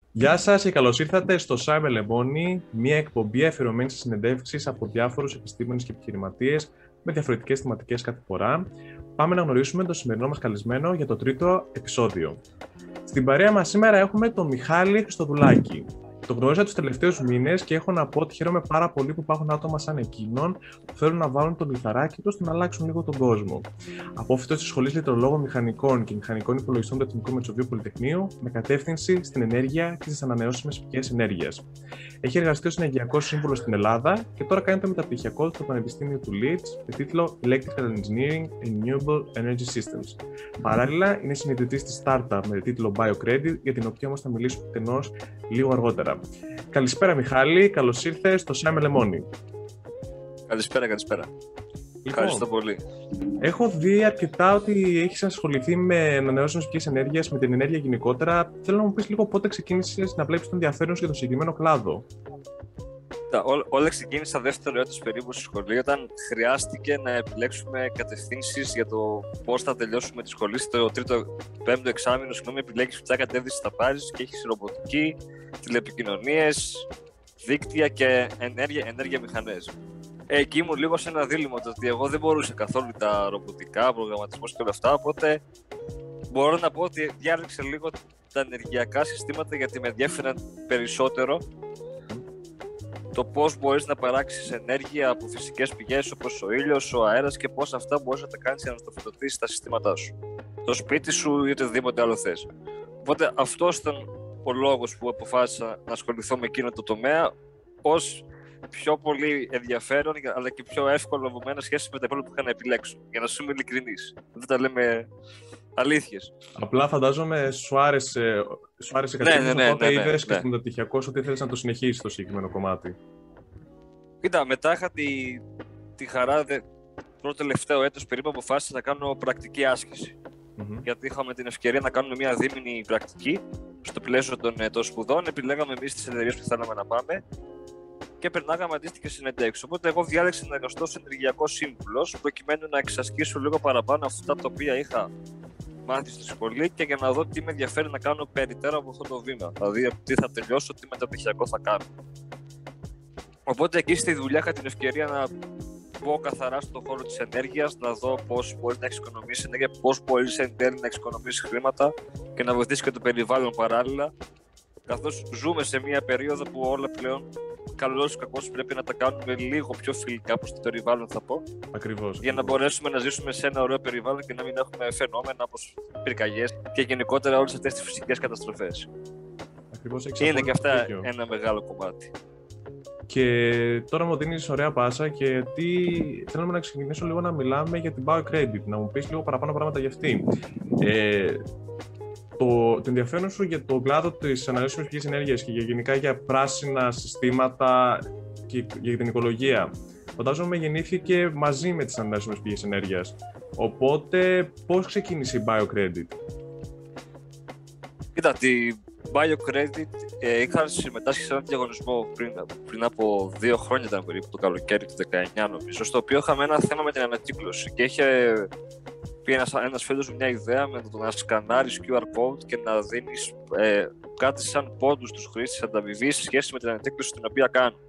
Γεια σας και καλώς ήρθατε στο Σάι με Λεμόνι, μια εκπομπή αφιερωμένη σε συνεντεύξεις από διάφορους επιστήμονες και επιχειρηματίες με διαφορετικές θεματικές κάθε φορά. Πάμε να γνωρίσουμε τον σημερινό μας καλεσμένο για το τρίτο επεισόδιο. Στην παρέα μας σήμερα έχουμε τον Μιχάλη Χριστοδουλάκη. Το γνώρισα τους τελευταίους μήνες και έχω να πω ότι χαίρομαι πάρα πολύ που υπάρχουν άτομα σαν εκείνον που θέλουν να βάλουν το λιθαράκι τους να αλλάξουν λίγο τον κόσμο. Απόφοιτος της Σχολής Λειτρολόγων Μηχανικών και Μηχανικών Υπολογιστών του Εθνικού Μετσοβίου Πολυτεχνείου με κατεύθυνση στην ενέργεια και στις ανανεώσιμες πηγές ενέργειας. Έχει εργαστεί ως ενεργειακός σύμβουλος στην Ελλάδα και τώρα κάνει το μεταπτυχιακό στο Πανεπιστήμιο του Leeds με τίτλο Electrical Engineering and Renewable Energy Systems. Παράλληλα, είναι συνειδητής της startup με τίτλο BioCredit, για την οποία όμως θα μιλήσουμε εκτενώς λίγο αργότερα. Καλησπέρα Μιχάλη, καλώς ήρθες στο Σάι με Λεμόνι. Καλησπέρα. Ευχαριστώ πολύ. Έχω δει αρκετά ότι έχεις ασχοληθεί με ανανεώσιμες πηγές ενέργειας, με την ενέργεια γενικότερα. Θέλω να μου πεις λίγο πότε ξεκίνησες να βλέπεις τον ενδιαφέρον σου για το συγκεκριμένο κλάδο. Όλα ξεκίνησα δεύτερο έτος περίπου στη σχολή, όταν χρειάστηκε να επιλέξουμε κατευθύνσεις για το πώς θα τελειώσουμε τη σχολή. Στο πέμπτο εξάμηνο, επιλέγεις ποια κατεύθυνση θα πάρεις και έχεις ρομποτική, τηλεπικοινωνίες, δίκτυα και ενέργεια μηχανές. Εκεί ήμουν λίγο σε ένα δίλημμα, ότι εγώ δεν μπορούσα καθόλου τα ρομποτικά, προγραμματισμός και όλα αυτά, οπότε μπορώ να πω ότι διάλεξα λίγο τα ενεργειακά συστήματα, γιατί με ενδιαφέραν περισσότερο το πώς μπορείς να παράξεις ενέργεια από φυσικές πηγές όπως ο ήλιος, ο αέρας και πώς αυτά μπορείς να τα κάνεις για να στοφοδοτήσεις τα συστήματά σου, το σπίτι σου ή οτιδήποτε άλλο θες. Οπότε αυτός ήταν ο λόγος που αποφάσισα να ασχοληθώ με εκείνο το τομέα, ως πιο πολύ ενδιαφέρον αλλά και πιο εύκολο από μένα σχέση με τα υπόλοιπα που είχα να επιλέξω. Για να σου είμαι ειλικρινής. Δεν τα λέμε αλήθειες. Απλά φαντάζομαι σου άρεσε καθόλου, οπότε είδες και στο μεταπτυχιακό ότι ήθελες να το συνεχίσεις το συγκεκριμένο κομμάτι. Κοίτα, μετά είχα τη χαρά, πρώτο τελευταίο έτος περίπου, αποφάσισα να κάνω πρακτική άσκηση. Γιατί είχαμε την ευκαιρία να κάνουμε μια δίμηνη πρακτική στο πλαίσιο των σπουδών. Επιλέγαμε εμείς τις εταιρείες που θέλαμε να πάμε και περνάγαμε αντίστοιχες συνεντεύξεις. Οπότε, εγώ διάλεξα να εργαστώ ως ενεργειακός σύμβουλος, προκειμένου να εξασκήσω λίγο παραπάνω αυτά τα οποία είχα μάθει στη σχολή και για να δω τι με ενδιαφέρει να κάνω περιττέρα από αυτό το βήμα. Δηλαδή, τι θα τελειώσω, τι μεταπτυχιακό θα κάνω. Οπότε, εκεί στη δουλειά είχα την ευκαιρία να μπω καθαρά στον χώρο της ενέργειας, να δω πώς μπορείς να εξοικονομήσεις ενέργεια, πώς μπορείς εν τέλει να εξοικονομήσεις χρήματα και να βοηθήσεις και το περιβάλλον παράλληλα. Καθώς ζούμε σε μια περίοδο που όλα πλέον, καλώς ή κακώς, πρέπει να τα κάνουμε λίγο πιο φιλικά προς το περιβάλλον, θα πω. Ακριβώς. Για να μπορέσουμε να ζήσουμε σε ένα ωραίο περιβάλλον και να μην έχουμε φαινόμενα όπως πυρκαγιές και γενικότερα όλες αυτές τις φυσικές καταστροφές. Ακριβώς, είναι και αυτά ένα μεγάλο κομμάτι. Και τώρα μου δίνεις ωραία πάσα, και θέλουμε να ξεκινήσω λίγο να μιλάμε για την BioCredit, να μου πεις λίγο παραπάνω πράγματα για αυτή. Το ενδιαφέρον σου για τον κλάδο της ανανεώσιμης πηγής ενέργειας και γενικά για πράσινα συστήματα και για την οικολογία, φαντάζομαι γεννήθηκε μαζί με τις ανανεώσιμες πηγές ενέργειας. Οπότε, πώς ξεκίνησε η BioCredit? Κοίτα, τη BioCredit είχα συμμετάσχει σε έναν διαγωνισμό πριν από 2 χρόνια, ήταν περίπου το καλοκαίρι του 19 νομίζω, στο οποίο είχαμε ένα θέμα με την ανακύκλωση και είχε πει ένας φίλος μου μια ιδέα με το να σκανάρεις QR code και να δίνεις κάτι σαν πόντους στους χρήστες ανταμοιβή σε σχέση με την ανακύκλωση την οποία κάνουν.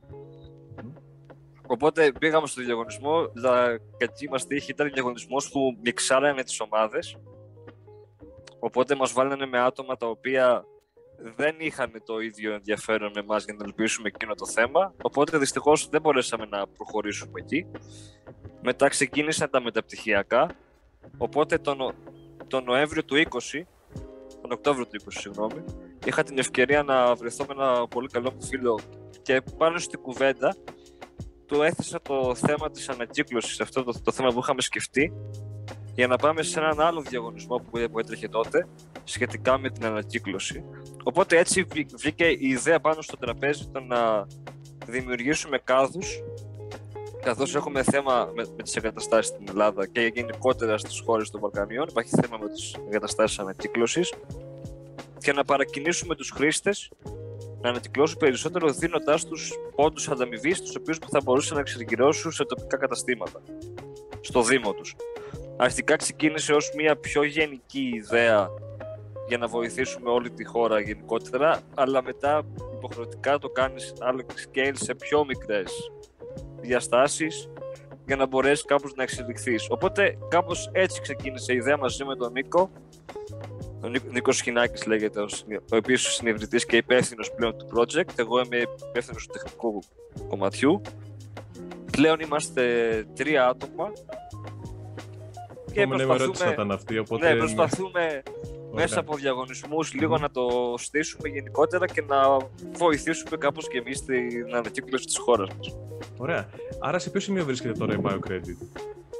Οπότε πήγαμε στο διαγωνισμό, κακή μας τύχη, ήταν διαγωνισμός που μιξάρανε τις ομάδες. Οπότε μας βάλανε με άτομα τα οποία δεν είχαν το ίδιο ενδιαφέρον με εμάς για να ελπίσουμε εκείνο το θέμα. Οπότε δυστυχώς δεν μπορέσαμε να προχωρήσουμε εκεί. Μετά ξεκίνησαν τα μεταπτυχιακά. Οπότε τον Νοέμβριο του 20, τον Οκτώβριο του 20, συγγνώμη, είχα την ευκαιρία να βρεθώ με ένα πολύ καλό μου φίλο και πάνω στην κουβέντα του έθεσα το θέμα της ανακύκλωσης, αυτό το θέμα που είχαμε σκεφτεί, για να πάμε σε έναν άλλο διαγωνισμό που έτρεχε τότε σχετικά με την ανακύκλωση. Οπότε έτσι βγήκε η ιδέα πάνω στο τραπέζι το να δημιουργήσουμε κάδους, καθώς έχουμε θέμα με τις εγκαταστάσεις στην Ελλάδα και γενικότερα στις χώρες των Βαλκανίων. Υπάρχει θέμα με τις εγκαταστάσεις ανακύκλωσης, και να παρακινήσουμε τους χρήστες να ανακυκλώσουν περισσότερο, δίνοντάς τους πόντους ανταμοιβής, τους οποίους θα μπορούσαν να εξεργυρώσουν σε τοπικά καταστήματα, στο Δήμο τους. Αρχικά ξεκίνησε ως μια πιο γενική ιδέα για να βοηθήσουμε όλη τη χώρα γενικότερα, αλλά μετά υποχρεωτικά το κάνεις άλλο scale σε πιο μικρές διαστάσεις για να μπορέσει κάπως να εξελιχθείς. Οπότε κάπως έτσι ξεκίνησε η ιδέα μαζί με τον Νίκο. Ο Νίκος Σχοινάκης λέγεται, ο οποίος είναι ιδρυτής και υπεύθυνος πλέον του project. Εγώ είμαι υπεύθυνος του τεχνικού κομματιού. Πλέον είμαστε 3 άτομα. Και προσπαθούμε μέσα από διαγωνισμούς λίγο να το στήσουμε γενικότερα και να βοηθήσουμε κάπως και εμείς την ανακύκλωση της χώρας μας. Ωραία. Άρα σε ποιο σημείο βρίσκεται τώρα η BioCredit?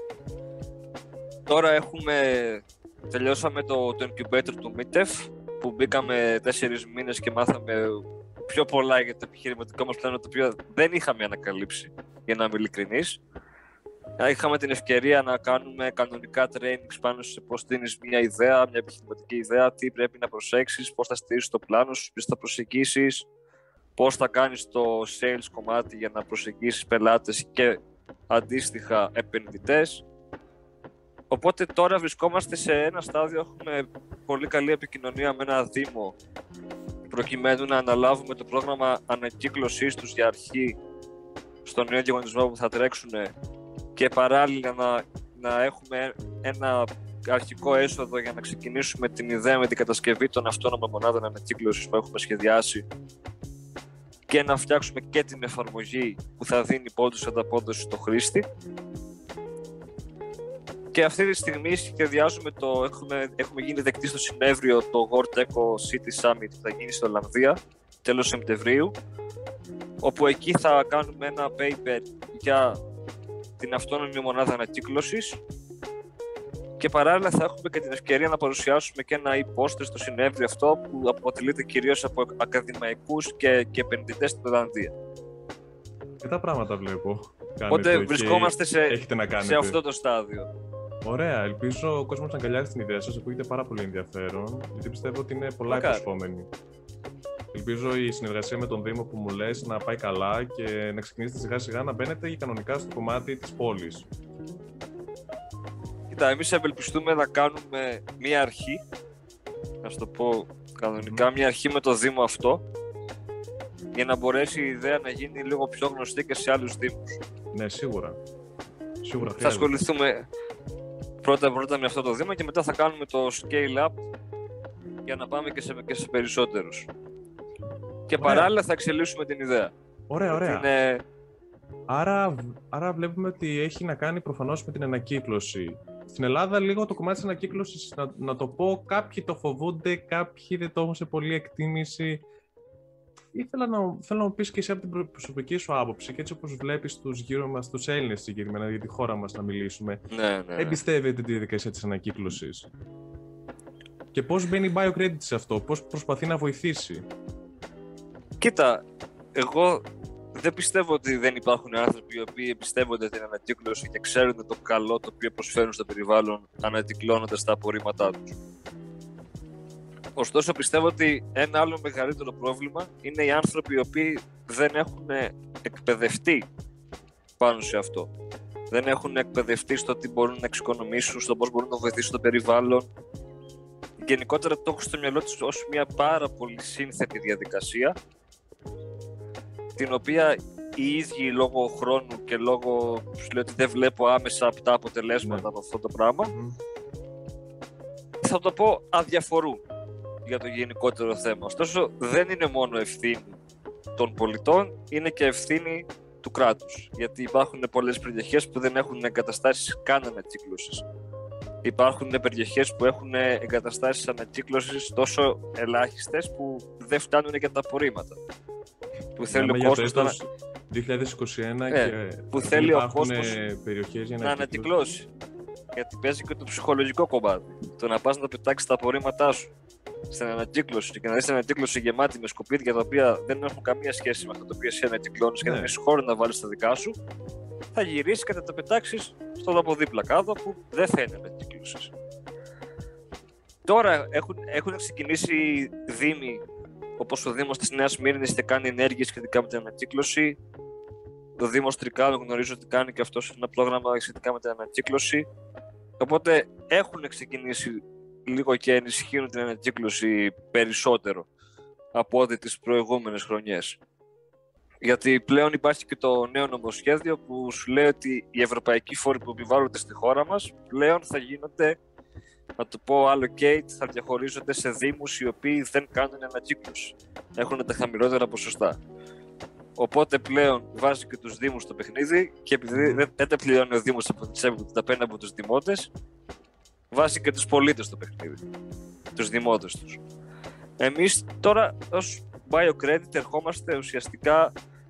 Τώρα τελειώσαμε το incubator του MITEF, που μπήκαμε 4 μήνες και μάθαμε πιο πολλά για το επιχειρηματικό μας πλάνο, το οποίο δεν είχαμε ανακαλύψει, για να είμαι ειλικρινής. Είχαμε την ευκαιρία να κάνουμε κανονικά trainings πάνω σε πώς στείνεις μια ιδέα, μια επιχειρηματική ιδέα, τι πρέπει να προσέξεις, πώς θα στήσεις το πλάνο σου, πώς θα προσεγγίσεις, πώς θα κάνεις το sales κομμάτι για να προσεγγίσεις πελάτες και αντίστοιχα επενδυτές. Οπότε τώρα βρισκόμαστε σε ένα στάδιο, έχουμε πολύ καλή επικοινωνία με ένα δήμο προκειμένου να αναλάβουμε το πρόγραμμα ανακύκλωσής τους για αρχή στον νέο διαγωνισμό που θα τρέξουν και παράλληλα να έχουμε ένα αρχικό έσοδο για να ξεκινήσουμε την ιδέα με την κατασκευή των αυτόνομων μονάδων ανακύκλωσης που έχουμε σχεδιάσει και να φτιάξουμε και την εφαρμογή που θα δίνει πόντους ανταπόδοση στο χρήστη. Και αυτή τη στιγμή σχεδιάζουμε έχουμε γίνει δεκτοί στο συνέδριο το World Eco City Summit που θα γίνει στην Ολλανδία τέλος Σεπτεμβρίου, όπου εκεί θα κάνουμε ένα paper για την αυτόνομη μονάδα ανακύκλωσης και παράλληλα θα έχουμε και την ευκαιρία να παρουσιάσουμε και ένα e-poster στο συνέδριο αυτό που αποτελείται κυρίως από ακαδημαϊκούς και επενδυτές στην Ολλανδία. Και τα πράγματα βλέπω. Οπότε βρισκόμαστε σε αυτό το στάδιο. Ωραία, ελπίζω ο κόσμος να αγκαλιάσει την ιδέα σας, ακούγεται πάρα πολύ ενδιαφέρον, γιατί πιστεύω ότι είναι πολλά υποσχόμενη. Ελπίζω η συνεργασία με τον Δήμο που μου λες να πάει καλά και να ξεκινήσετε σιγά σιγά να μπαίνετε κανονικά στο κομμάτι της πόλης. Κοίτα, εμείς ευελπιστούμε να κάνουμε μία αρχή, να σου το πω κανονικά, μία αρχή με το Δήμο αυτό, για να μπορέσει η ιδέα να γίνει λίγο πιο γνωστή και σε άλλους Δήμους. Ναι, σίγουρα. Θα ασχοληθούμε πρώτα με αυτό το Δήμο και μετά θα κάνουμε το scale up για να πάμε και σε περισσότερους. Και παράλληλα θα εξελίσσουμε την ιδέα. Ωραία. Άρα βλέπουμε ότι έχει να κάνει προφανώς με την ανακύκλωση. Στην Ελλάδα λίγο το κομμάτι της ανακύκλωσης, να το πω, κάποιοι το φοβούνται, κάποιοι δεν το έχουν σε πολλή εκτίμηση. Θέλω να μου πεις και εσύ από την προσωπική σου άποψη και έτσι όπως βλέπεις τους γύρω μας, τους Έλληνες συγκεκριμένα, για τη χώρα μας να μιλήσουμε. Ναι. Εμπιστεύεται τη διαδικασία της ανακύκλωσης? Και πώς μπαίνει η BioCredit σε αυτό, πώς προσπαθεί να βοηθήσει? Κοίτα, εγώ δεν πιστεύω ότι δεν υπάρχουν άνθρωποι οι οποίοι εμπιστεύονται την ανακύκλωση και ξέρουν το καλό το οποίο προσφέρουν στο περιβάλλον ανακυκλώνοντας τα απορρίμματά τους. Ωστόσο, πιστεύω ότι ένα άλλο μεγαλύτερο πρόβλημα είναι οι άνθρωποι οι οποίοι δεν έχουν εκπαιδευτεί πάνω σε αυτό. Δεν έχουν εκπαιδευτεί στο τι μπορούν να εξοικονομήσουν, στο πώς μπορούν να βοηθήσουν το περιβάλλον. Γενικότερα το έχω στο μυαλό τους ως μια πάρα πολύ σύνθετη διαδικασία, την οποία οι ίδιοι λόγω χρόνου και λόγω τους λέω ότι δεν βλέπω άμεσα αυτά αποτελέσματα από αυτό το πράγμα, θα το πω, αδιαφορούν για το γενικότερο θέμα. Ωστόσο, δεν είναι μόνο ευθύνη των πολιτών, είναι και ευθύνη του κράτους. Γιατί υπάρχουν πολλές περιοχές που δεν έχουν εγκαταστάσεις καν ανακύκλωσης. Υπάρχουν περιοχές που έχουν εγκαταστάσεις ανακύκλωσης τόσο ελάχιστες που δεν φτάνουν για τα απορρίμματα. Που θέλει ο κόσμος 2021 που θέλει ο κόσμος περιοχές για να ανακυκλώσει. Γιατί παίζει και το ψυχολογικό κομμάτι. Το να πας να πετάξεις τα απορρίμματά σου στην ανακύκλωση και να δεις την ανακύκλωση γεμάτη με σκουπίδια τα οποία δεν έχουν καμία σχέση με αυτό το οποίο εσύ ανακυκλώνεις και δεν έχεις χώρο να βάλεις τα δικά σου, θα γυρίσεις και θα τα πετάξεις στον από δίπλα κάτω που δεν θα είναι ανακύκλωση. Τώρα έχουν ξεκινήσει δήμοι, όπως ο Δήμος της Νέας Σμύρνης και κάνει ενέργειες σχετικά με την ανακύκλωση. Το Δήμος Τρικάλων γνωρίζω ότι κάνει και αυτό ένα πρόγραμμα σχετικά με την ανακύκλωση. Οπότε έχουν ξεκινήσει λίγο και ενισχύουν την ανακύκλωση περισσότερο από ό,τι τις προηγούμενες χρονιές. Γιατί πλέον υπάρχει και το νέο νομοσχέδιο που σου λέει ότι οι ευρωπαϊκοί φόροι που επιβάλλονται στη χώρα μας πλέον θα γίνονται, να το πω allocate, θα διαχωρίζονται σε δήμους οι οποίοι δεν κάνουν ανακύκλωση. Έχουν τα χαμηλότερα ποσοστά. Οπότε πλέον βάζει και τους δήμους στο παιχνίδι και επειδή δεν τα πληρώνει ο δήμος από τις έμβολες, τα παίρνει από τους δημότες, βάζει και τους πολίτες στο παιχνίδι, τους δημότες τους. Εμείς τώρα ως BioCredit ερχόμαστε ουσιαστικά,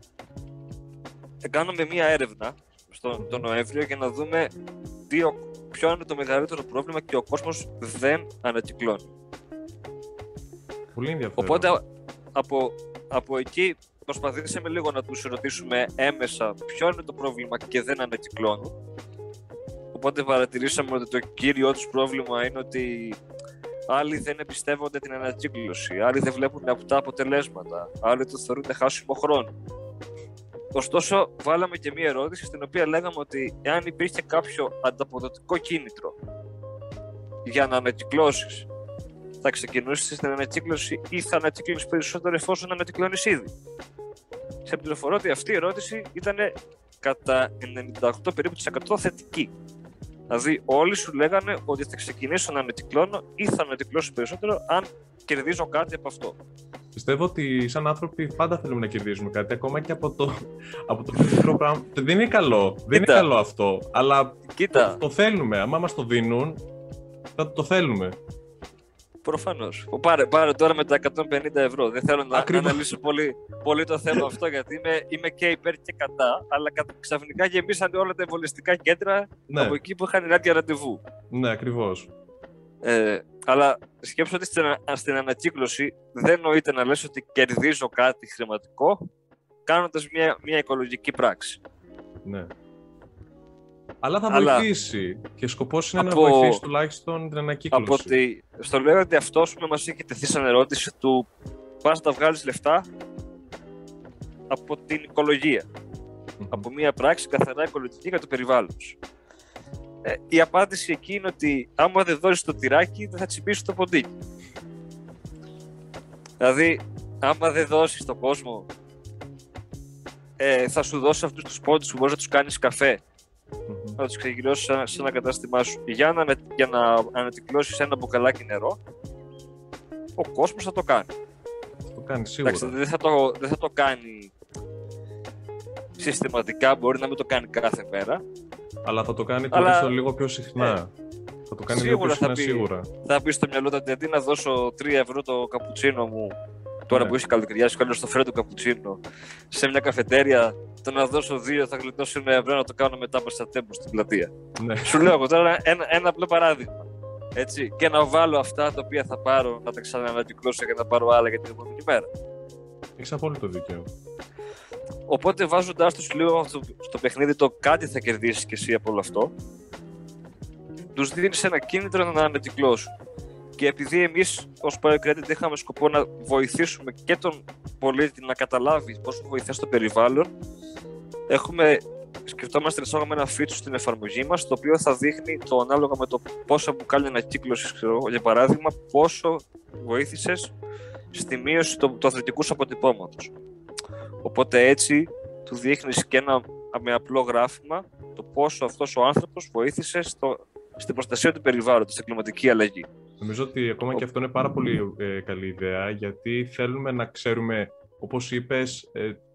κάναμε μία έρευνα τον Νοέμβριο για να δούμε ποιο είναι το μεγαλύτερο πρόβλημα και ο κόσμος δεν ανακυκλώνει. Πολύ ενδιαφέρον. Οπότε από εκεί προσπαθήσαμε λίγο να τους ρωτήσουμε έμεσα ποιο είναι το πρόβλημα και δεν ανακυκλώνουν. Οπότε παρατηρήσαμε ότι το κύριο τους πρόβλημα είναι ότι άλλοι δεν εμπιστεύονται την ανακύκλωση, άλλοι δεν βλέπουν αυτά αποτελέσματα, άλλοι το θεωρούν χάσιμο χρόνο. Ωστόσο, βάλαμε και μία ερώτηση στην οποία λέγαμε ότι εάν υπήρχε κάποιο ανταποδοτικό κίνητρο για να ανακυκλώσεις, θα ξεκινήσεις την ανακύκλωση ή θα ανακυκλώσεις περισσότερο εφόσον ανακυκλώνεις ήδη. Σε πληροφορώ ότι αυτή η ερώτηση ήταν κατά 98% περίπου θετική. Δηλαδή, όλοι σου λέγανε ότι θα ξεκινήσω να ανακυκλώνω ή θα ανακυκλώσω περισσότερο αν κερδίζω κάτι από αυτό. Πιστεύω ότι σαν άνθρωποι πάντα θέλουμε να κερδίζουμε κάτι, ακόμα και από το μικρό πράγμα. Δεν είναι καλό. Δεν είναι καλό αυτό. Αλλά το θέλουμε. Αν μας το δίνουν, θα το θέλουμε. Προφανώς. Πάρε τώρα με τα 150 ευρώ. Δεν θέλω να αναλύσω πολύ το θέμα αυτό, γιατί είμαι και υπέρ και κατά, αλλά ξαφνικά γεμίσανε όλα τα εμβολιαστικά κέντρα από εκεί που είχαν άδεια ραντεβού. Ναι, ακριβώς. Αλλά σκέψου ότι στην ανακύκλωση δεν νοείται να λες ότι κερδίζω κάτι χρηματικό κάνοντας μια οικολογική πράξη. Ναι. Αλλά θα βοηθήσει και σκοπός είναι να βοηθήσει τουλάχιστον την ανακύκλωση. Στο λέω ότι αυτός μας έχει τεθεί σαν ερώτηση του πας να βγάλεις λεφτά από την οικολογία. Από μια πράξη καθαρά οικολογική για το περιβάλλον σου. Η απάντηση εκεί είναι ότι άμα δεν δώσεις το τυράκι δεν θα τσιμπήσεις το ποντίκι. Δηλαδή, άμα δεν δώσεις στον κόσμο, θα σου δώσει αυτούς τους πόντους που μπορείς να τους κάνεις καφέ, να τους ξεκινήσεις σε ένα κατάστημά σου για να ανακυκλώσεις ένα μπουκαλάκι νερό, ο κόσμος θα το κάνει. Θα το κάνει σίγουρα. Εντάξει, δεν θα το κάνει συστηματικά, μπορεί να μην το κάνει κάθε μέρα. Αλλά θα το κάνει τουλάχιστον λίγο πιο συχνά. Θα το κάνει λίγο πιο συχνά σίγουρα. Θα πει στο μυαλό του ότι αντί να δώσω 3 ευρώ το καπουτσίνο μου, τώρα που είσαι καλοκαιριάς, κάνω στο φρέντο καπουτσίνο σε μια καφετέρια, το να δώσω 2 θα γλιτώσω 1 ευρώ να το κάνω μετά από στα τέμπου στην πλατεία. Ναι. Σου λέω εγώ τώρα ένα απλό παράδειγμα. Έτσι, και να βάλω αυτά τα οποία θα πάρω, να τα ξανανακυκλώσω και να πάρω άλλα για την επόμενη μέρα. Έχεις απόλυτο δίκιο. Οπότε βάζοντάς τους λίγο στο παιχνίδι το κάτι θα κερδίσεις και εσύ από όλο αυτό, τους δίνεις ένα κίνητρο να ανακυκλώσουν. Και επειδή εμείς ως BioCredit είχαμε σκοπό να βοηθήσουμε και τον πολίτη να καταλάβει πώς βοηθάει στο περιβάλλον, σκεφτόμαστε να εισάγουμε ένα feature στην εφαρμογή μας, το οποίο θα δείχνει το ανάλογα με το πόσα μπουκάλια ανακύκλωσης, για παράδειγμα, πόσο βοήθησες στη μείωση του αθλητικού αποτυπώματος. Οπότε έτσι του δείχνεις και με απλό γράφημα το πόσο αυτός ο άνθρωπος βοήθησε στην προστασία του περιβάλλοντος, στην κλιματική αλλαγή. Νομίζω ότι ακόμα και αυτό είναι πάρα πολύ καλή ιδέα, γιατί θέλουμε να ξέρουμε, όπως είπες,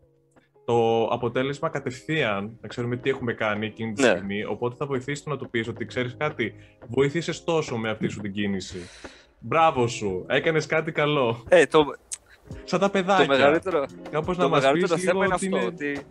το αποτέλεσμα κατευθείαν, να ξέρουμε τι έχουμε κάνει εκείνη τη στιγμή, οπότε θα βοηθήσει το να του πεις ότι ξέρεις κάτι, βοήθησες τόσο με αυτή σου την κίνηση. Μπράβο σου, έκανες κάτι καλό. Σαν τα παιδάκια. Το μεγαλύτερο θέμα είναι αυτό,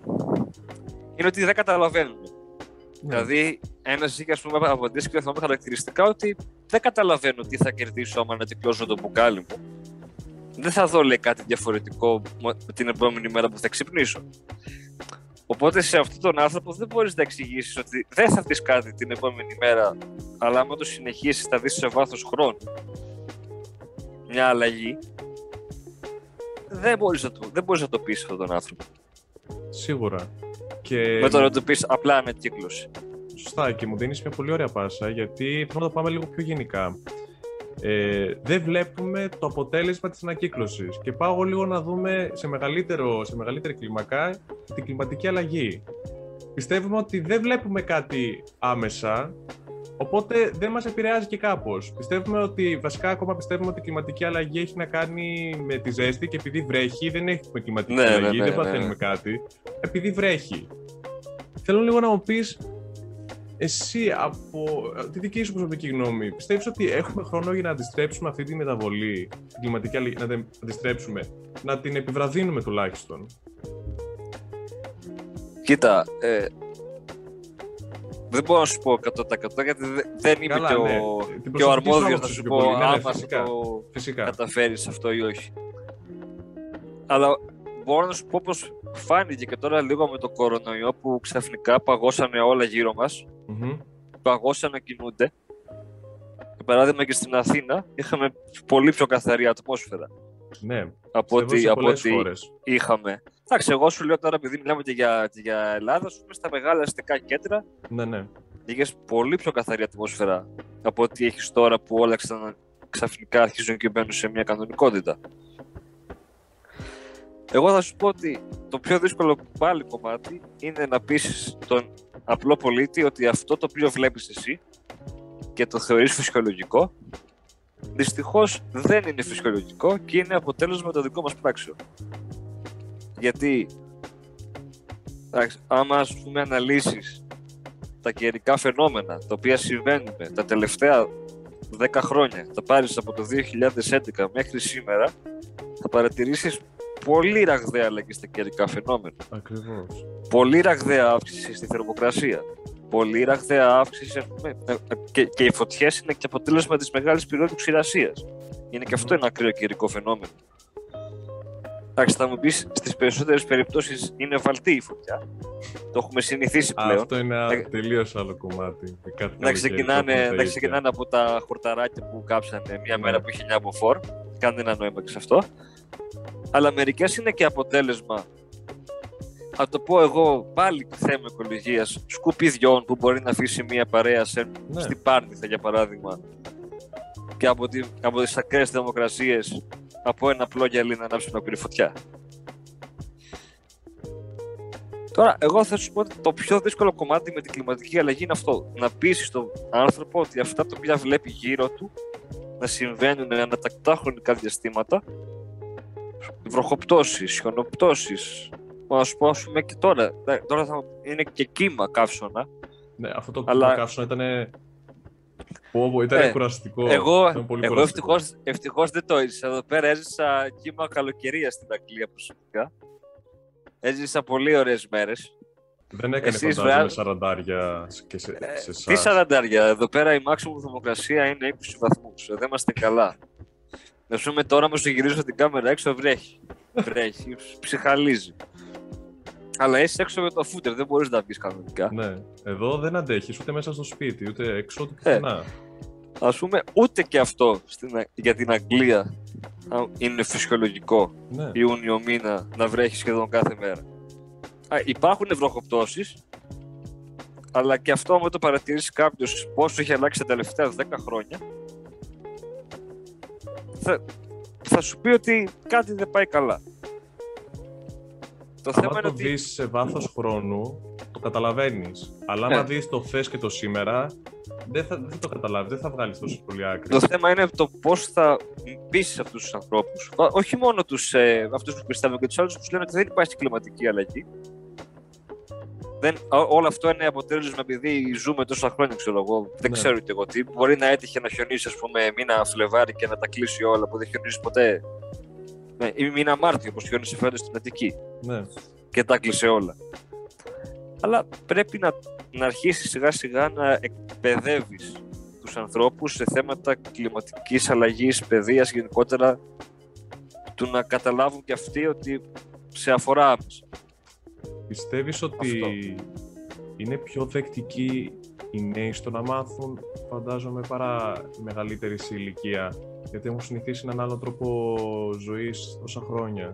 είναι ότι δεν καταλαβαίνουν. Δηλαδή, ένας είχε από αντίστοιχα θέμα χαρακτηριστικά ότι δεν καταλαβαίνω τι θα κερδίσω άμα ανακυκλώσω το μπουκάλι μου. Δεν θα δω, λέει, κάτι διαφορετικό την επόμενη μέρα που θα ξυπνήσω. Οπότε σε αυτόν τον άνθρωπο δεν μπορείς να εξηγήσεις ότι δεν θα δεις κάτι την επόμενη μέρα, αλλά άμα το συνεχίσεις θα δεις σε βάθος χρόνου μια αλλαγή. Δεν μπορείς να το πεις αυτόν τον άνθρωπο. Σίγουρα. Και με το να του πεις απλά ανακύκλωση. Σωστά, και μου δίνεις μια πολύ ωραία πάσα, γιατί θέλω να το πάμε λίγο πιο γενικά. δεν βλέπουμε το αποτέλεσμα της ανακύκλωσης. Και πάω λίγο να δούμε σε μεγαλύτερη κλίμακα την κλιματική αλλαγή. Πιστεύουμε ότι δεν βλέπουμε κάτι άμεσα, οπότε δεν μας επηρεάζει και κάπως. Βασικά ακόμα πιστεύουμε ότι η κλιματική αλλαγή έχει να κάνει με τη ζέστη και επειδή βρέχει, δεν έχουμε κλιματική αλλαγή, δεν παθαίνουμε κάτι. Επειδή βρέχει. Θέλω λίγο να μου πεις, εσύ από τη δική σου προσωπική γνώμη, πιστεύεις ότι έχουμε χρόνο για να αντιστρέψουμε αυτή τη μεταβολή, την κλιματική αλλαγή, να την αντιστρέψουμε, να την επιβραδύνουμε τουλάχιστον? Κοίτα, δεν μπορώ να σου πω 100% γιατί δεν είμαι και ο αρμόδιος να σου πω άμα θα το καταφέρεις αυτό ή όχι. Αλλά μπορώ να σου πω πως φάνηκε και τώρα λίγο με το κορονοϊό που ξαφνικά παγώσανε όλα γύρω μας. Παγώσανε να κινούνται. Για παράδειγμα και στην Αθήνα είχαμε πολύ πιο καθαρή ατμόσφαιρα. Ναι, από ό,τι είχαμε. Εντάξει, εγώ σου λέω τώρα, επειδή μιλάμε και για Ελλάδα, σου πούμε στα μεγάλα αστικά κέντρα. Ναι. Είχες πολύ πιο καθαρή ατμόσφαιρα από ό,τι έχεις τώρα που όλα ξαφνικά αρχίζουν και μπαίνουν σε μια κανονικότητα. Εγώ θα σου πω ότι το πιο δύσκολο πάλι κομμάτι είναι να πείσεις τον απλό πολίτη ότι αυτό το οποίο βλέπεις εσύ και το θεωρείς φυσιολογικό, δυστυχώς δεν είναι φυσιολογικό και είναι αποτέλεσμα των δικών μας πράξεων. Γιατί άμα ας πούμε αναλύσεις τα καιρικά φαινόμενα τα οποία συμβαίνουν τα τελευταία 10 χρόνια, τα πάρεις από το 2011 μέχρι σήμερα, θα παρατηρήσεις πολύ ραγδαία αλλαγή στα καιρικά φαινόμενα. Ακριβώς. Πολύ ραγδαία αύξηση στη θερμοκρασία. Πολύ ραγδαία αύξηση, και οι φωτιές είναι και αποτέλεσμα της μεγάλης περίοδου ξηρασίας. Είναι και αυτό ένα ακραίο καιρικό φαινόμενο. Εντάξει, θα μου πεις, στις περισσότερες περιπτώσεις είναι βαλτή η φωτιά. Το έχουμε συνηθίσει πλέον. Αυτό είναι ένα τελείως άλλο κομμάτι. Να ξεκινάνε από τα χορταράκια που κάψανε μια μέρα που είχε 9 μποφόρ. Κάνει ένα νόημα και σε αυτό. Αλλά μερικές είναι και αποτέλεσμα, θα το πω εγώ, πάλι θέμα οικολογίας, σκουπιδιών που μπορεί να αφήσει μια παρέα στην Πάρνηθα για παράδειγμα, και από τις ακραίες θερμοκρασίες από ένα απλό γυαλί να ανάψει μια φωτιά. Τώρα, εγώ θα σου πω ότι το πιο δύσκολο κομμάτι με την κλιματική αλλαγή είναι αυτό. Να πείσεις τον άνθρωπο ότι αυτά τα οποία βλέπει γύρω του να συμβαίνουν ανατακτά χρονικά διαστήματα, βροχοπτώσεις, χιονοπτώσεις. Να σου πω, ας πούμε, και τώρα θα είναι και κύμα καύσωνα. Ναι, αυτό το καύσωνα ήταν κουραστικό. Εγώ ευτυχώς δεν το έζησα. Εδώ πέρα έζησα κύμα καλοκαιρία στην Αγγλία προσωπικά. Έζησα πολύ ωραίες μέρες. Δεν έκανε φαντάζομαι σαραντάρια και σε εσάς. Τι σαραντάρια, εδώ πέρα η maximum θερμοκρασία είναι 20 βαθμούς. Δεν είμαστε καλά. Να πούμε τώρα, με σου γυρίζω την κάμερα έξω, βρέχει, ψυχαλίζει. Αλλά είσαι έξω με το φούτερ, δεν μπορείς να βγεις κανονικά. Ναι, εδώ δεν αντέχεις ούτε μέσα στο σπίτι, ούτε έξω, ούτε πουθενά. Ας πούμε, ούτε και αυτό για την Αγγλία είναι φυσιολογικό Ιούνιο μήνα να βρέχει σχεδόν κάθε μέρα. Υπάρχουν βροχοπτώσεις, αλλά και αυτό, άμα το παρατηρήσει κάποιος πόσο έχει αλλάξει τα τελευταία 10 χρόνια, θα σου πει ότι κάτι δεν πάει καλά. Αν το δεις σε βάθος χρόνου, το καταλαβαίνεις. Αλλά άμα δεις το χθες και το σήμερα, δεν θα το καταλάβεις, δεν θα βγάλεις τόσο πολύ άκρη. Το θέμα είναι το πώς θα πείσεις αυτούς τους ανθρώπους. Όχι μόνο αυτούς που πιστεύουν, και τους άλλους που λένε ότι δεν υπάρχει κλιματική αλλαγή. Όλο αυτό είναι αποτέλεσμα επειδή ζούμε τόσα χρόνια, ξέρω εγώ. Δεν ξέρω ούτε εγώ τι. Μπορεί να έτυχε να χιονίσει, ας πούμε, μήνα Φλεβάρι και να τα κλείσει όλα που δεν χιονίζει ποτέ. Ή μήνα Μάρτιο, όπως χιόνισε φέτος στην Αττική. Ναι. Και τα κλείσε όλα. Αλλά πρέπει να αρχίσεις σιγά σιγά να εκπαιδεύεις τους ανθρώπους σε θέματα κλιματικής αλλαγής, παιδείας γενικότερα, του να καταλάβουν και αυτοί ότι σε αφορά άμεσα. Πιστεύεις ότι είναι πιο δεκτικοί οι νέοι στο να μάθουν, φαντάζομαι, παρά μεγαλύτερη σε ηλικία, γιατί έχουν συνηθίσει έναν άλλο τρόπο ζωής τόσα χρόνια?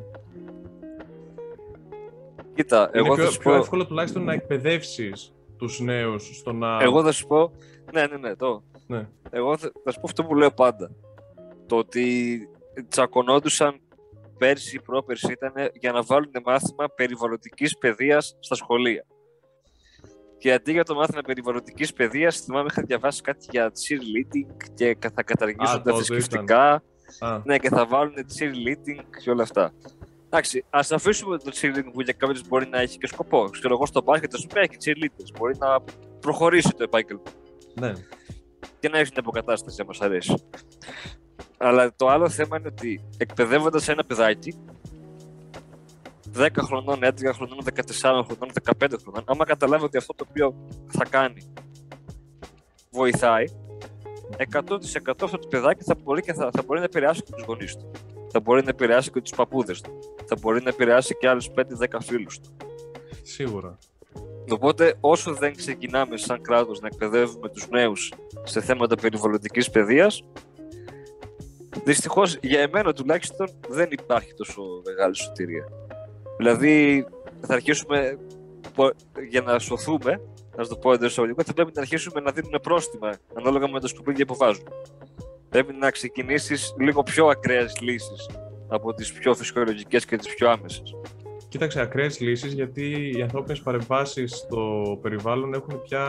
Κοίτα, εγώ είναι πιο εύκολο τουλάχιστον να εκπαιδεύσεις τους νέους στο να... Εγώ θα σου πω, ναι. Ναι. Εγώ θα σου πω αυτό που λέω πάντα. Το ότι τσακωνόντουσαν πέρσι ή πρόπερσι ήταν για να βάλουν μάθημα περιβαλλοντικής παιδείας στα σχολεία. Και αντί για το μάθημα περιβαλλοντικής παιδείας, θυμάμαι είχα διαβάσει κάτι για cheerleading και θα καταργήσουν τα θρησκευτικά. Ναι, και θα βάλουν cheerleading και όλα αυτά. Εντάξει, ας αφήσουμε το cheerleading που για κάποιους μπορεί να έχει και σκοπό. Ξέρω εγώ στο μπάσκετ, ας πούμε, έχει cheerleaders. Μπορεί να προχωρήσει το επάγγελμα. Ναι. Και να έχει την αποκατάσταση, αν μας αρέσει. Αλλά το άλλο θέμα είναι ότι εκπαιδεύοντας ένα παιδάκι 10 χρονών, 11 χρονών, 14 χρονών, 15 χρονών, άμα καταλάβει ότι αυτό το οποίο θα κάνει βοηθάει, 100% αυτό το παιδάκι θα μπορεί να επηρεάσει και τους γονείς του. Θα μπορεί να επηρεάσει και τους παππούδες του. Θα μπορεί να επηρεάσει και άλλους 5-10 φίλους του. Σίγουρα. Οπότε, όσο δεν ξεκινάμε σαν κράτος να εκπαιδεύουμε τους νέους σε θέματα περιβαλλοντικής παιδείας, δυστυχώς για εμένα τουλάχιστον δεν υπάρχει τόσο μεγάλη σωτηρία. Δηλαδή, θα αρχίσουμε για να σωθούμε, να το πω εντός εισαγωγικών, θα πρέπει να αρχίσουμε να δίνουμε πρόστιμα ανάλογα με τα σκουπίδια που βάζουν. Πρέπει να ξεκινήσεις λίγο πιο ακραίες λύσεις από τις πιο φυσιολογικές και τις πιο άμεσες. Κοίταξε, ακραίες λύσεις, γιατί οι ανθρώπινες παρεμβάσεις στο περιβάλλον έχουν πια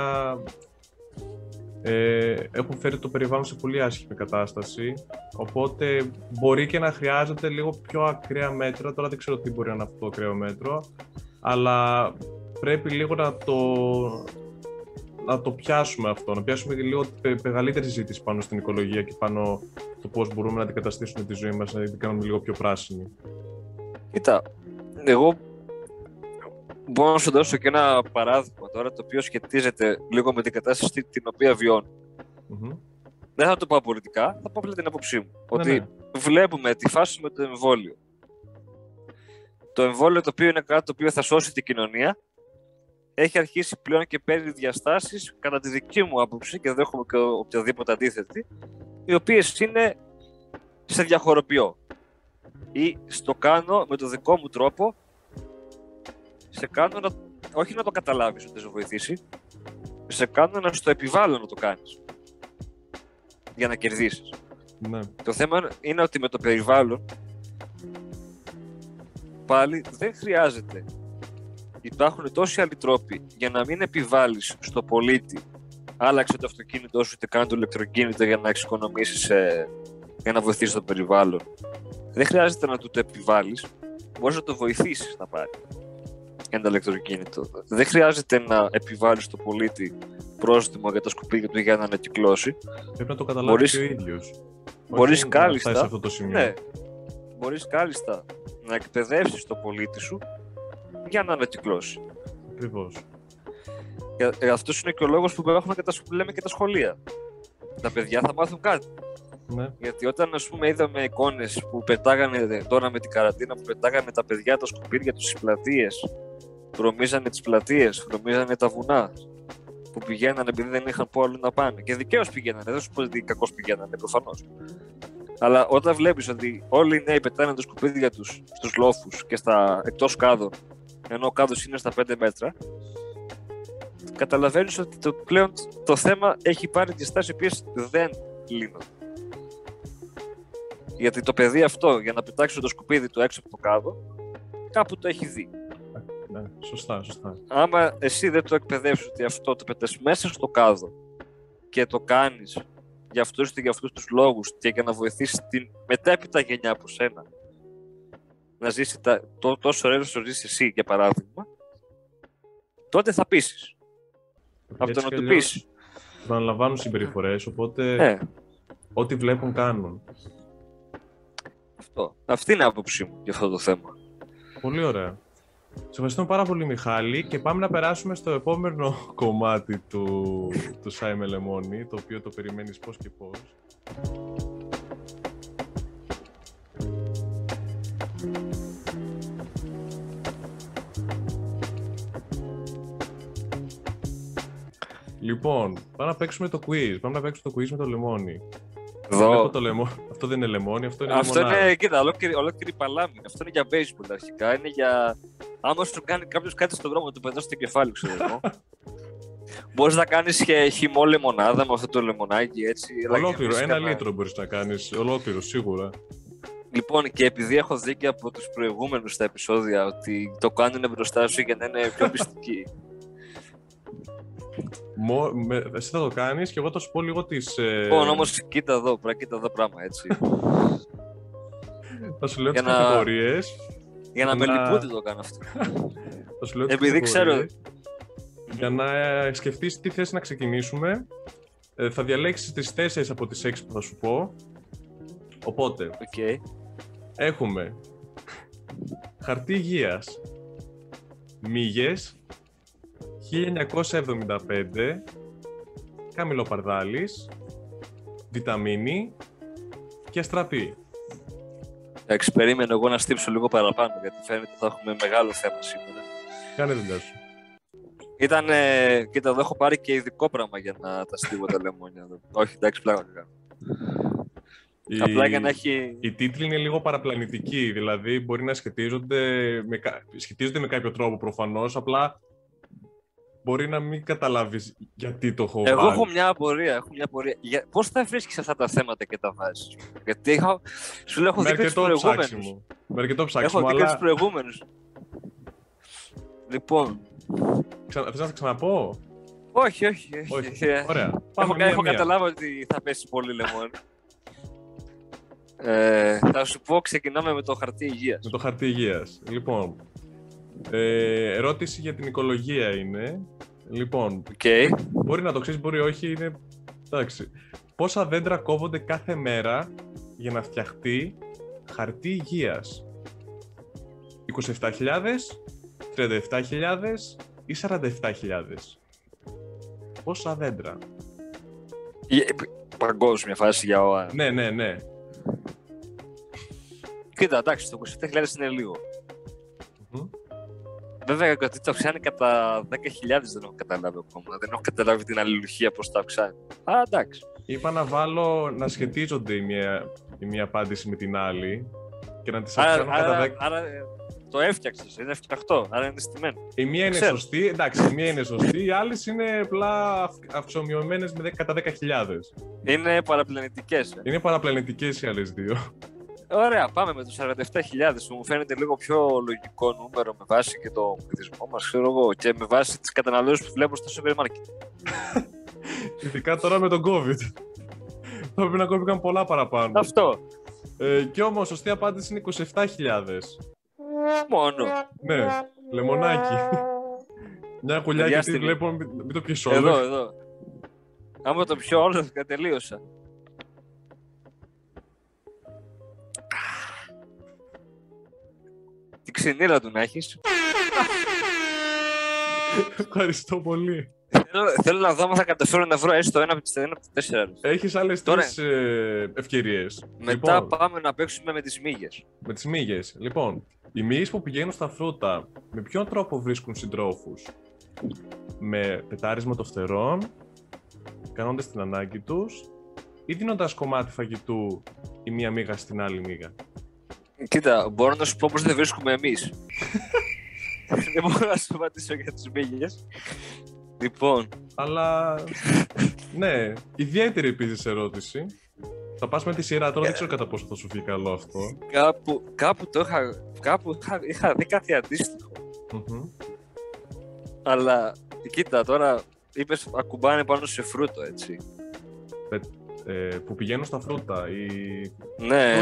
έχουν φέρει το περιβάλλον σε πολύ άσχημη κατάσταση, οπότε μπορεί και να χρειάζεται λίγο πιο ακραία μέτρα. Τώρα δεν ξέρω τι μπορεί να είναι αυτό το ακραίο μέτρο, αλλά πρέπει λίγο να το πιάσουμε αυτό, να πιάσουμε λίγο μεγαλύτερη συζήτηση πάνω στην οικολογία και πάνω στο πώς μπορούμε να αντικαταστήσουμε τη ζωή μας, να την κάνουμε λίγο πιο πράσινη. Κοίτα, εγώ μπορώ να σου δώσω και ένα παράδειγμα τώρα, το οποίο σχετίζεται λίγο με την κατάσταση την οποία βιώνω. Mm-hmm. Δεν θα το πω πολιτικά, θα πω απλά την άποψή μου. Ότι βλέπουμε τη φάση με το εμβόλιο. Το εμβόλιο, το οποίο είναι κάτι το οποίο θα σώσει την κοινωνία, έχει αρχίσει πλέον και παίρνει διαστάσεις, κατά τη δική μου άποψη, και δεν έχουμε και οποιαδήποτε αντίθετη, οι οποίες είναι σε διαχωροποιώ. Ή στο κάνω με το δικό μου τρόπο, σε κάνω όχι να το καταλάβεις ότι σε βοηθήσει, σε κάνω να στο επιβάλλω να το κάνεις για να κερδίσεις. Ναι. Το θέμα είναι ότι με το περιβάλλον πάλι δεν χρειάζεται. Υπάρχουν τόσοι άλλοι τρόποι για να μην επιβάλλεις στο πολίτη άλλαξε το αυτοκίνητό σου είτε κάνει το ηλεκτροκίνητο για να εξοικονομήσεις, για να βοηθήσεις το περιβάλλον. Δεν χρειάζεται να του το επιβάλλεις, μπορείς να το βοηθήσεις να πάρει ένα ηλεκτροκίνητο. Δεν χρειάζεται να επιβάλλεις το πολίτη πρόστιμο για τα σκουπίδια του για να ανακυκλώσει. Πρέπει να το καταλάβει και ο ίδιος. Μπορείς κάλλιστα, αυτό το σημείο. Ναι, μπορείς κάλλιστα να εκπαιδεύσεις το πολίτη σου για να ανακυκλώσει. Ακριβώς. Αυτός είναι και ο λόγος που έχουμε λέμε και τα σχολεία. Τα παιδιά θα μάθουν κάτι. Ναι. Γιατί όταν, ας πούμε, είδαμε εικόνες που πετάγανε τώρα με την καραντίνα, που πετάγανε τα παιδιά τα σκουπίδια τους στις πλατείες, βρωμίζανε τις πλατείες, βρωμίζανε τα βουνά, που πηγαίνανε επειδή δεν είχαν πού αλλού να πάνε. Και δικαίως πηγαίνανε, δεν σου πω ότι κακώς πηγαίνανε, προφανώς. Αλλά όταν βλέπεις ότι όλοι οι νέοι πετάνε τα σκουπίδια τους στους λόφους και εκτός κάδων, ενώ ο κάδος είναι στα 5 μέτρα, καταλαβαίνεις ότι πλέον το θέμα έχει πάρει διαστάσεις οι οποίες δεν λύνονται. Γιατί το παιδί αυτό, για να πετάξει το σκουπίδι του έξω από το κάδο, κάπου το έχει δει. Ναι, σωστά. Άμα εσύ δεν το εκπαιδεύσεις ότι αυτό το πετάς μέσα στο κάδο και το κάνεις για αυτούς τους λόγους και για να βοηθήσεις την μετέπειτα γενιά από σένα να ζήσει τόσο ωραίο όσο ζήσεις εσύ, για παράδειγμα, τότε θα πείσεις. Από το να του πεις. Αναλαμβάνουν συμπεριφορές, οπότε ό,τι βλέπουν κάνουν. Αυτή είναι η άποψή μου για αυτό το θέμα. Πολύ ωραία. Σε ευχαριστούμε πάρα πολύ, Μιχάλη, και πάμε να περάσουμε στο επόμενο κομμάτι του Σάιμε Λεμόνι, το οποίο το περιμένεις πώς και πώς. Λοιπόν, πάμε να παίξουμε το quiz. Πάμε να παίξουμε το quiz με το λεμόνι. Αυτό δεν είναι λεμόνι, αυτό είναι αυτό λεμονάδα. Είναι, κοίτα, ολόκληρη παλάμη. Αυτό είναι για baseball αρχικά. Είναι για... Άμα σου κάνει κάποιος κάτι στον δρόμο, του πετάς στο κεφάλι, ξέρω εγώ. Μπορείς να κάνεις και χυμό λεμονάδα με αυτό το λεμονάκι, έτσι. Ολόκληρο, 1 λίτρο μπορείς να κάνεις, ολόκληρο, σίγουρα. Λοιπόν, και επειδή έχω δει και από τους προηγούμενους τα επεισόδια ότι το κάνουν μπροστά σου για να είναι πιο πιστικοί. Εσύ θα το κάνεις και εγώ θα σου πω λίγο τις... Λοιπόν, όμως κοίτα εδώ πράγμα, έτσι. Θα σου λέω τις κατηγορίες. Για να με λυπούνται το κάνω αυτό. Θα σου λέω τις επειδή ξέρω... Για να σκεφτείς τι θες να ξεκινήσουμε, θα διαλέξεις τις 4 από τις 6 που θα σου πω. Οπότε, έχουμε χαρτί υγείας, μύγες, 1975, καμιλοπαρδάλης, βιταμίνη και αστραπή. Εντάξει, περίμενε εγώ να στύψω λίγο παραπάνω, γιατί φαίνεται ότι θα έχουμε μεγάλο θέμα σήμερα. Κάνε δουλειά σου. Κοίτα, εδώ έχω πάρει και ειδικό πράγμα για να τα στείλω τα λεμόνια. Όχι, εντάξει, πλάκα κάνω. Απλά για να έχει... Οι τίτλοι είναι λίγο παραπλανητικοί, δηλαδή μπορεί να σχετίζονται με κάποιο τρόπο προφανώς, απλά μπορεί να μην καταλάβεις γιατί το έχω Εγώ βάλει. έχω μια απορία. Πώς θα βρίσκεις αυτά τα θέματα και τα βάζεις? Γιατί σου λέω, έχω δει και τους προηγούμενους. Με αρκετό ψάξιμο, έχω δει και τους προηγούμενους. Λοιπόν... Θες να τα ξαναπώ? Όχι. Ωραία. Έχω καταλάβει ότι θα πέσει πολύ λεμόνι. Θα σου πω, ξεκινάμε με το χαρτί υγείας. Με το χαρτί υγείας. Λοιπόν, ερώτηση για την οικολογία είναι. Λοιπόν, μπορεί να το ξέρεις, μπορεί όχι, είναι... Εντάξει. Πόσα δέντρα κόβονται κάθε μέρα για να φτιαχτεί χαρτί υγείας? 27.000, 37.000 ή 47.000? Πόσα δέντρα? Παγκόσμια φάση για ΟΑ. Ναι. Κοίτα, εντάξει, το 27.000 είναι λίγο. Βέβαια, ότι το αυξάνει κατά 10.000 δεν έχω καταλάβει ακόμα. Δεν έχω καταλάβει την αλληλουχία πώς το αυξάνει. Εντάξει. Είπα να βάλω να σχετίζονται η μία απάντηση με την άλλη και να τις αυξάνω κατά 10. Άρα το έφτιαξες, είναι φτιαχτό, άρα είναι στημένο. Η μία είναι σωστή, εντάξει, η μία είναι σωστή, οι άλλες είναι απλά αυξομοιωμένες κατά 10.000. Είναι παραπλανητικές. Είναι παραπλανητικές οι άλλες δύο. Ωραία, πάμε με τους 47.000 που μου φαίνεται λίγο πιο λογικό νούμερο με βάση και το πληθυσμό μας, ξέρω εγώ, και με βάση τις καταναλώσεις που βλέπω στο σούπερ μάρκετ. Ειδικά τώρα με τον COVID. Θα πρέπει να κόβηκαν πολλά παραπάνω. Αυτό. Κι όμως, σωστή απάντηση είναι 27.000. Μόνο. Ναι, λεμονάκι. Μια κουλιά και τι βλέπω, μην το πιεις όλο. Εδώ. Άμα το πιω όλο θα τελείωσα. Τι ξυνήλα του να έχεις. Ευχαριστώ πολύ. Θέλω να δω αν θα καταφέρω να βρω έστω ένα από τις 4. Έχεις άλλες 3 ευκαιρίες. Μετά λοιπόν, πάμε να παίξουμε με τις μύγες. Με τις μύγες. Λοιπόν, οι μύγες που πηγαίνουν στα φρούτα, με ποιον τρόπο βρίσκουν συντρόφους? Με πετάρισμα των φτερών, κάνοντας την ανάγκη τους, ή δίνοντας κομμάτι φαγητού η μία μύγα στην άλλη μύγα? Κοίτα, μπορώ να σου πω πώς δεν βρίσκουμε εμείς. Δεν μπορώ να σου απαντήσω για τις μύγες. Λοιπόν. Αλλά, ναι, ιδιαίτερη επίσης ερώτηση. Θα πας με τη σειρά, τώρα δεν ξέρω κατά πόσο θα σου φύγει καλό αυτό. Κάπου είχα δει κάτι αντίστοιχο. Αλλά, κοίτα, τώρα είπες ακουμπάνε πάνω σε φρούτο, έτσι. Που πηγαίνουν στα φρούτα, ναι.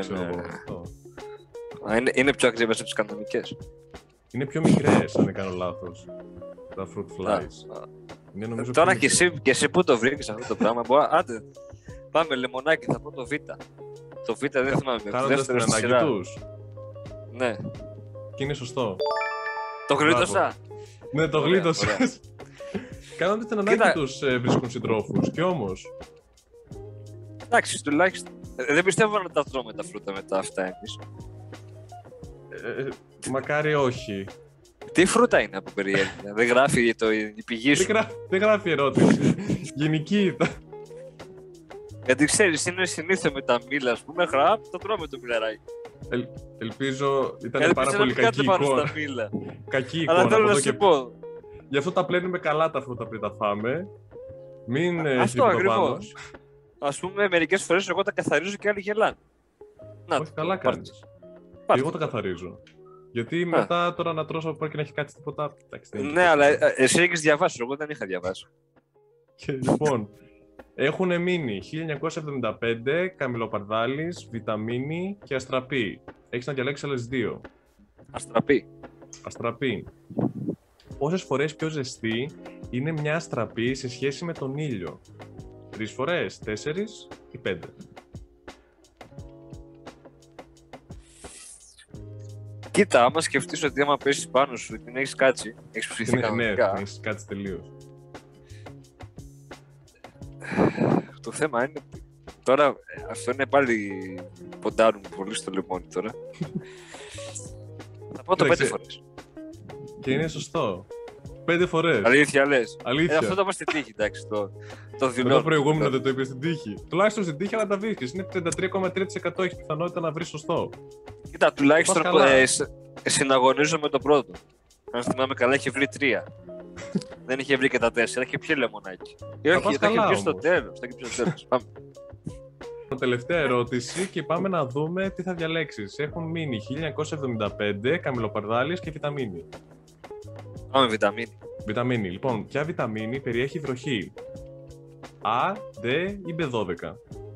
Είναι πιο ακριβές από τις κανονικές. Είναι πιο μικρές, αν δεν κάνω λάθος, τα fruit flies. Τώρα και εσύ που το βρήκες αυτό το πράγμα, άντε, πάμε λεμονάκι, θα πω το Β. Το Β δεν θυμάμαι. Κάνοντας την ανάγκη τους. Ναι. Και είναι σωστό. Το γλίτωσα. Ναι, το γλίτωσες. Κάνοντας την ανάγκη τους βρίσκουν συντρόφους. Και όμως. Εντάξει, τουλάχιστον. Δεν πιστεύω να τα τρώμε τα φρούτα μετά αυτά εμείς. Μακάρι όχι. Τι φρούτα είναι από περιέργεια? Δεν γράφει η πηγή σου. Δεν γράφει ερώτηση. Γενική ήταν. Γιατί ξέρεις, είναι συνήθω με τα μήλα, ας πούμε, το τρώμε το μιλαράκι. Ελπίζω ήταν πάρα πολύ κακή εικόνα. Στα μήλα. Κακή εικόνα. Αλλά θέλω να σου πω, Γι' αυτό τα πλένουμε καλά τα φρούτα πριν τα φάμε. Μην Αυτό ακριβώς. Ας πούμε, μερικές φορές εγώ τα καθαρίζω και άλλοι γελάνε. Όχι, καλά κάνεις. Εγώ τα καθαρίζω. Γιατί μετά τώρα να τρώσω από και να έχει κάτι τίποτα. Ναι, αλλά εσύ έχεις διαβάσει, εγώ δεν είχα διαβάσει. Και λοιπόν, έχουν μείνει 1975, καμιλοπαρδάλης, βιταμίνη και αστραπή. Έχεις να διαλέξεις άλλες δύο. Αστραπή. Πόσες φορές πιο ζεστή είναι μια αστραπή σε σχέση με τον ήλιο? 3 φορές, 4 ή 5? Κοίτα, άμα σκεφτείς ότι άμα πέσεις πάνω σου την έχεις κάτσει, έχεις ψηθεί κανονικά. Ναι, έχεις κάτσει τελείως. Το θέμα είναι τώρα, αυτό είναι πάλι ποντάρουν πολύ στο λιμόνι τώρα. Θα πω το 5 φορές. Και είναι σωστό. 5 φορές. Αλήθεια λες. Αλήθεια. Αυτό το είπα στην τύχη, εντάξει. Το δηλώνω. Το προηγούμενο δεν το είπες στην τύχη. Τουλάχιστον στην τύχη, αλλά τα βρίσκεις. Είναι 33,3% έχει πιθανότητα να βρεις σωστό. Κοίτα, τουλάχιστον συναγωνίζω με το πρώτο. Αν θυμάμαι καλά, είχε βρει 3. Δεν είχε βρει και τα 4, είχε πιει λεμονάκι. Όχι, τα είχε πιει στο τέλος. Πάμε. Τελευταία ερώτηση και πάμε να δούμε τι θα διαλέξεις. Έχουν μείνει 1975, καμιλοπαρδάλης και βιταμίνη. Πάμε βιταμίνη. Βιταμίνη. Λοιπόν, ποια βιταμίνη περιέχει βροχή? Α, D ή B12?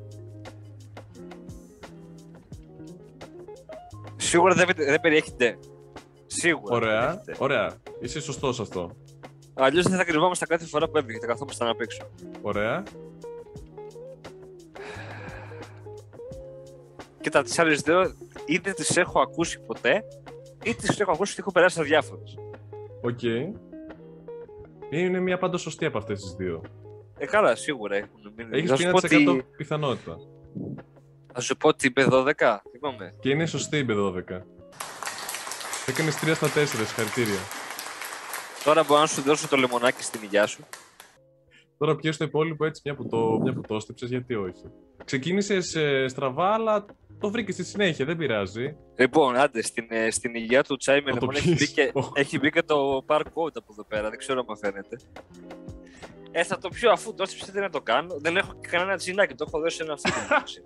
Σίγουρα δεν περιέχει D. Σίγουρα. Ωραία, ωραία. Είσαι σωστός αυτό. Αλλιώς δεν θα κρυβόμαστε κάθε φορά που έβγαινε, θα καθόμασταν απ' έξω. Ωραία. Κοίτα, τις άλλες δύο είτε τις έχω ακούσει ποτέ, είτε τις έχω ακούσει και έχω περάσει αδιάφορες. Οκ. Είναι μία πάντως σωστή από αυτές τις δύο. Καλά, σίγουρα έχουν μείνει. Έχεις 50% πιθανότητα. Θα σου πω την B12, είπαμε. Και είναι σωστή η B12. Έκανες 3 στα 4, συγχαρητήρια. Τώρα μπορώ να σου δώσω το λεμονάκι στην υγειά σου. Τώρα πιες το υπόλοιπο έτσι, μια που το έστειψες, γιατί όχι. Ξεκίνησες στραβά, αλλά το βρήκες στη συνέχεια, δεν πειράζει. Λοιπόν, άντε, στην υγεία του τσάι με λεμόνι έχει μπει και το barcode από εδώ πέρα, δεν ξέρω αν φαίνεται. Θα το πιω αφού το έστειψε, δεν να το κάνω. Δεν έχω και κανένα τζινάκι, το έχω δώσει ένα αυτή την άποψη.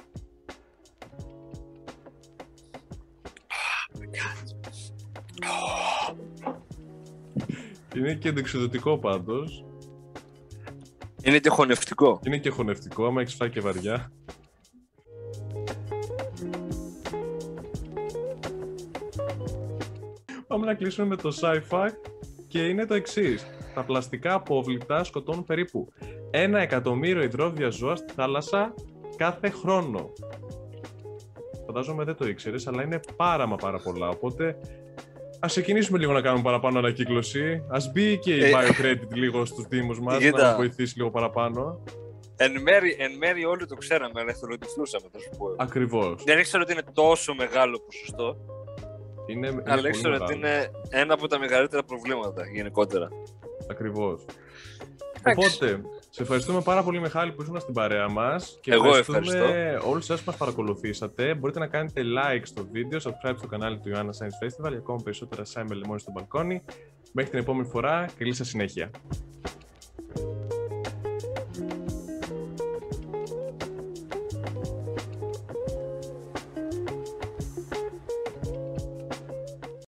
Είναι και αντεξιδοτικό πάντως. Είναι και χωνευτικό. Είναι και χωνευτικό, άμα έχεις φάει και βαριά. Πάμε να κλείσουμε με το sci-fi και είναι το εξής. Τα πλαστικά απόβλητα σκοτώνουν περίπου 1 εκατομμύριο υδρόβια ζώα στη θάλασσα κάθε χρόνο. Φαντάζομαι δεν το ήξερες, αλλά είναι πάρα πολλά, οπότε ας ξεκινήσουμε λίγο να κάνουμε παραπάνω ανακύκλωση. Ας μπει και η BioCredit λίγο στους δήμους μας, να βοηθήσει λίγο παραπάνω. Εν μέρει όλοι το ξέραμε, αλλά εθελοτυφλούσαμε, θα σου πω. Ακριβώς. Δεν ήξερα ότι είναι τόσο μεγάλο ποσοστό. Αλλά ήξερα ότι είναι ένα από τα μεγαλύτερα προβλήματα γενικότερα. Ακριβώς. Οπότε, σε ευχαριστούμε πάρα πολύ, Μιχάλη, που ήσουν στην παρέα μας. Και εγώ ευχαριστούμε όλους εσάς που μας παρακολουθήσατε. Μπορείτε να κάνετε like στο βίντεο, subscribe στο κανάλι του Ιωάννα Science Festival για ακόμα περισσότερα Sci με λεμόνι στο μπαλκόνι. Μέχρι την επόμενη φορά, καλή σας συνέχεια.